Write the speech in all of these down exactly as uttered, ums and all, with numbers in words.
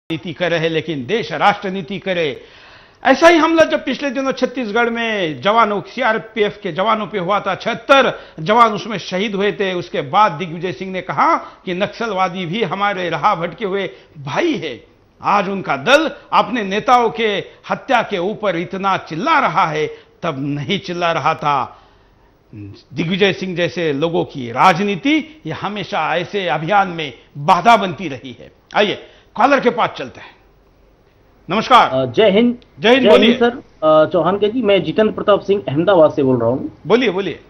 नीति करे है, लेकिन देश राष्ट्र नीति करे। ऐसा ही हमला जब पिछले दिनों छत्तीसगढ़ में जवानों सीआरपीएफ के जवानों पे हुआ था, छिहत्तर जवान उसमें शहीद हुए थे। उसके बाद दिग्विजय सिंह ने कहा कि नक्सलवादी भी हमारे राह भटके हुए भाई है। आज उनका दल अपने नेताओं के हत्या के ऊपर इतना चिल्ला रहा है, तब नहीं चिल्ला रहा था। दिग्विजय सिंह जैसे लोगों की राजनीति ये हमेशा ऐसे अभियान में बाधा बनती रही है। आइए कॉलर के पास चलते हैं। नमस्कार। जय हिंद। जय हिंद। बोलिए सर। चौहान के जी, मैं जितेंद्र प्रताप सिंह अहमदाबाद से बोल रहा हूँ। बोलिए बोलिए।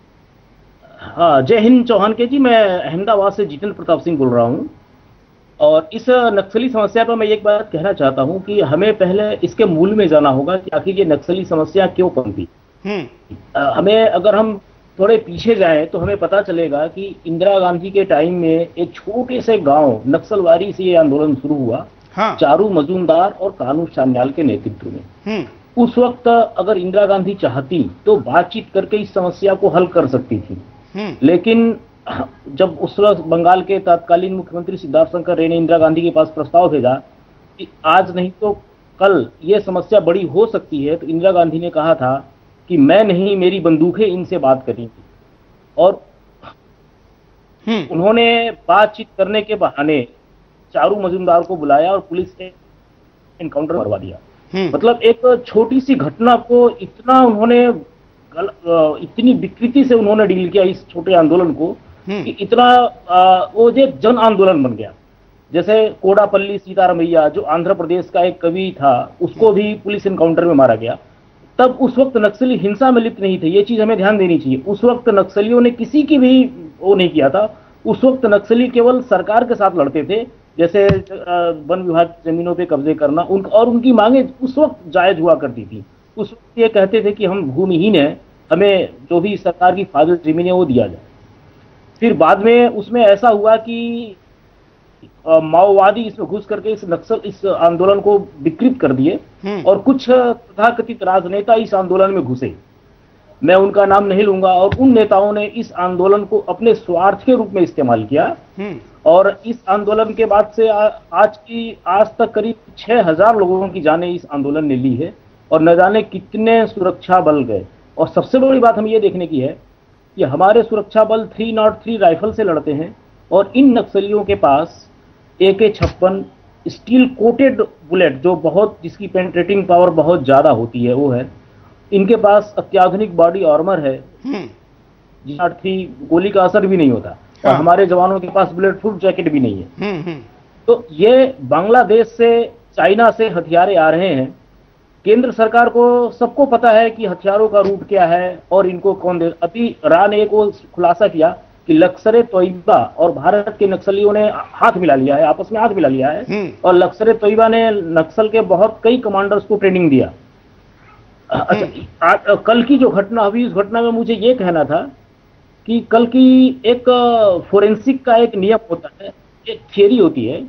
हाँ, जय हिंद चौहान के जी, मैं अहमदाबाद से जितेंद्र प्रताप सिंह बोल रहा हूँ। और इस नक्सली समस्या पर मैं एक बात कहना चाहता हूँ कि हमें पहले इसके मूल में जाना होगा कि आखिर ये नक्सली समस्या क्यों पनपी। हमें अगर हम थोड़े पीछे जाएं तो हमें पता चलेगा कि इंदिरा गांधी के टाइम में एक छोटे से गांव नक्सलवादी से ये आंदोलन शुरू हुआ। हाँ। चारू मजूमदार और कानू सान्याल के नेतृत्व में। उस वक्त अगर इंदिरा गांधी चाहती तो बातचीत करके इस समस्या को हल कर सकती थी, लेकिन जब उस वक्त बंगाल के तत्कालीन मुख्यमंत्री सिद्धार्थ शंकर रे ने इंदिरा गांधी के पास प्रस्ताव भेजा कि आज नहीं तो कल ये समस्या बड़ी हो सकती है, तो इंदिरा गांधी ने कहा था कि मैं नहीं, मेरी बंदूकें इनसे बात करेंगी। और उन्होंने बातचीत करने के बहाने चारू मजूमदार को बुलाया और पुलिस ने एनकाउंटर करवा दिया। मतलब एक छोटी सी घटना को इतना उन्होंने इतनी विकृति से उन्होंने डील किया इस छोटे आंदोलन को कि इतना आ, वो जो जन आंदोलन बन गया। जैसे कोडापल्ली सीतारामैया जो आंध्र प्रदेश का एक कवि था, उसको भी पुलिस एनकाउंटर में मारा गया। तब उस वक्त नक्सली हिंसा में लिप्त नहीं थे, ये चीज हमें ध्यान देनी चाहिए। उस वक्त नक्सलियों ने किसी की भी वो नहीं किया था। उस वक्त नक्सली केवल सरकार के साथ लड़ते थे, जैसे वन विभाग जमीनों पे कब्जे करना, उन और उनकी मांगे उस वक्त जायज हुआ करती थी। उस वक्त ये कहते थे कि हम भूमिहीन हैं, हमें जो भी सरकार की फाजिल जमीन है वो दिया जाए। फिर बाद में उसमें ऐसा हुआ कि माओवादी इसमें घुस करके इस नक्सल इस आंदोलन को विकृत कर दिए और कुछ तथाकथित राजनेता इस आंदोलन में घुसे। मैं उनका नाम नहीं लूंगा। और उन नेताओं ने इस आंदोलन को अपने स्वार्थ के रूप में इस्तेमाल किया। और इस आंदोलन के बाद से आ, आज की आज तक करीब छह हजार लोगों की जानें इस आंदोलन ने ली है और न जाने कितने सुरक्षा बल गए। और सबसे बड़ी बात हम ये देखने की है कि हमारे सुरक्षा बल थ्री नॉट थ्री राइफल से लड़ते हैं और इन नक्सलियों के पास ए के छप्पन स्टील कोटेड बुलेट, जो बहुत जिसकी पेनिट्रेटिंग पावर बहुत ज्यादा होती है, वो है। इनके पास अत्याधुनिक बॉडी आर्मर है, थ्री गोली का असर भी नहीं होता। और हमारे जवानों के पास बुलेट प्रूफ जैकेट भी नहीं है। तो ये बांग्लादेश से, चाइना से हथियारे आ रहे हैं। केंद्र सरकार को सबको पता है कि हथियारों का रूट क्या है और इनको कौन दे। अभी रा ने एक खुलासा किया कि लश्कर तोयबा और भारत के नक्सलियों ने हाथ मिला लिया है, आपस में हाथ मिला लिया है। और लश्कर तोयबा ने नक्सल के बहुत कई कमांडर्स को ट्रेनिंग दिया। अच्छा, कल की जो घटना हुई, उस घटना में मुझे ये कहना था कि कल की एक फोरेंसिक का एक नियम होता है, एक थियरी होती है।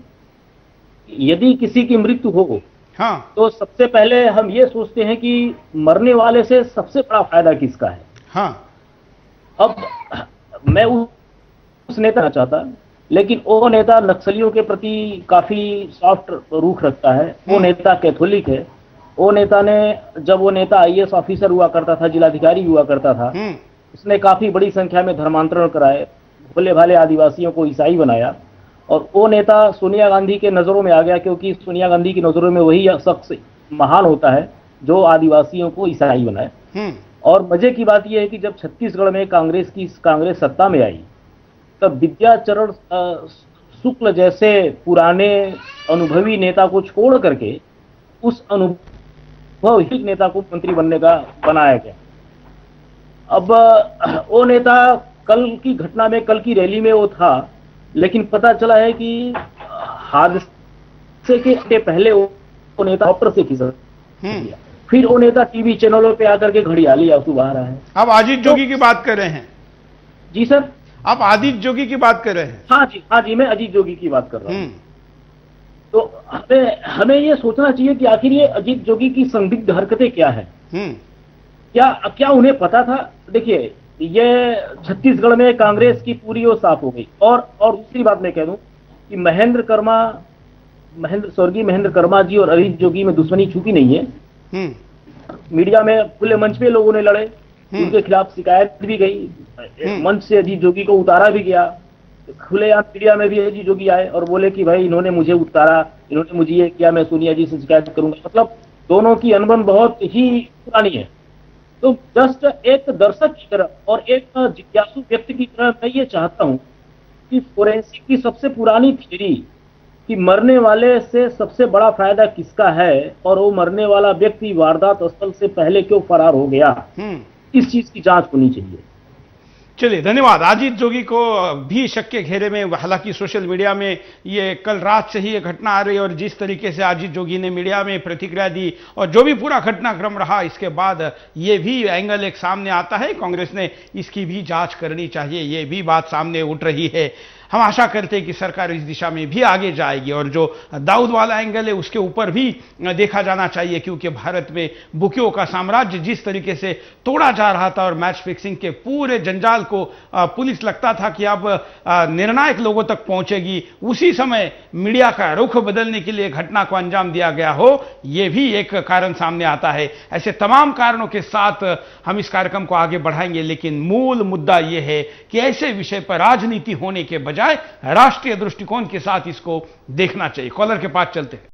यदि किसी की मृत्यु हो, हाँ, तो सबसे पहले हम ये सोचते हैं कि मरने वाले से सबसे बड़ा फायदा किसका है। हाँ। अब मैं उस नेता चाहता, लेकिन वो नेता नक्सलियों के प्रति काफी सॉफ्ट रुख रखता है। वो नेता कैथोलिक है। वो नेता ने, जब वो नेता आई ए एस ऑफिसर हुआ करता था, जिलाधिकारी हुआ करता था, उसने काफी बड़ी संख्या में धर्मांतरण कराए, भोले भाले आदिवासियों को ईसाई बनाया। और वो नेता सोनिया गांधी के नजरों में आ गया, क्योंकि सोनिया गांधी की नजरों में वही शख्स महान होता है जो आदिवासियों को ईसाई बनाए। और मजे की बात यह है कि जब छत्तीसगढ़ में कांग्रेस की कांग्रेस सत्ता में आई, तब विद्याचरण शुक्ल जैसे पुराने अनुभवी नेता को छोड़ करके उस अनुभवहीन नेता को मंत्री बनने का बनाया गया। अब वो नेता कल की घटना में, कल की रैली में वो था, लेकिन पता चला है कि हादसे के पहले वो नेता ऑपर से खिसक गया। फिर वो नेता टीवी चैनलों पे आकर के घड़ियाली आंसू बहा रहा है। आप अजीत जोगी तो, की बात कर रहे हैं? जी सर। आप अजीत जोगी की बात कर रहे हैं? हाँ जी, हाँ जी, मैं अजीत जोगी की बात कर रहा हूँ। तो हमें हमें ये सोचना चाहिए कि आखिर ये अजीत जोगी की संदिग्ध हरकतें क्या है। क्या क्या उन्हें पता था? देखिए, ये छत्तीसगढ़ में कांग्रेस की पूरी वो साफ हो गई। और और दूसरी बात मैं कह दूं कि महेंद्र कर्मा महेंद्र स्वर्गीय महेंद्र कर्मा जी और अजीत जोगी में दुश्मनी छुपी नहीं है। मीडिया में खुले मंच पे लोगों ने लड़े, उनके खिलाफ शिकायत भी गई, मंच से अजीत जोगी को उतारा भी गया। खुलेआम मीडिया में भी अजीत जोगी आए और बोले कि भाई इन्होंने मुझे उतारा, इन्होंने मुझे ये किया, मैं सोनिया जी से शिकायत करूंगा। मतलब दोनों की अनबन बहुत ही पुरानी है। तो जस्ट एक दर्शक की तरह और एक जिज्ञासु व्यक्ति की तरह मैं ये चाहता हूं कि फोरेंसिक की सबसे पुरानी थ्योरी कि मरने वाले से सबसे बड़ा फायदा किसका है और वो मरने वाला व्यक्ति वारदात स्थल से पहले क्यों फरार हो गया, इस चीज की जांच होनी चाहिए। चलिए, धन्यवाद। अजीत जोगी को भी शक के घेरे में, हालांकि सोशल मीडिया में ये कल रात से ही ये घटना आ रही है और जिस तरीके से अजीत जोगी ने मीडिया में प्रतिक्रिया दी और जो भी पूरा घटनाक्रम रहा, इसके बाद ये भी एंगल एक सामने आता है, कांग्रेस ने इसकी भी जांच करनी चाहिए, ये भी बात सामने उठ रही है। हम आशा करते हैं कि सरकार इस दिशा में भी आगे जाएगी और जो दाऊद वाला एंगल है उसके ऊपर भी देखा जाना चाहिए, क्योंकि भारत में बुकियों का साम्राज्य जिस तरीके से तोड़ा जा रहा था और मैच फिक्सिंग के पूरे जंजाल को पुलिस लगता था कि अब निर्णायक लोगों तक पहुंचेगी, उसी समय मीडिया का रुख बदलने के लिए घटना को अंजाम दिया गया हो, यह भी एक कारण सामने आता है। ऐसे तमाम कारणों के साथ हम इस कार्यक्रम को आगे बढ़ाएंगे, लेकिन मूल मुद्दा यह है कि ऐसे विषय पर राजनीति होने के बजाय राष्ट्रीय दृष्टिकोण के साथ इसको देखना चाहिए। कॉलर के पास चलते हैं।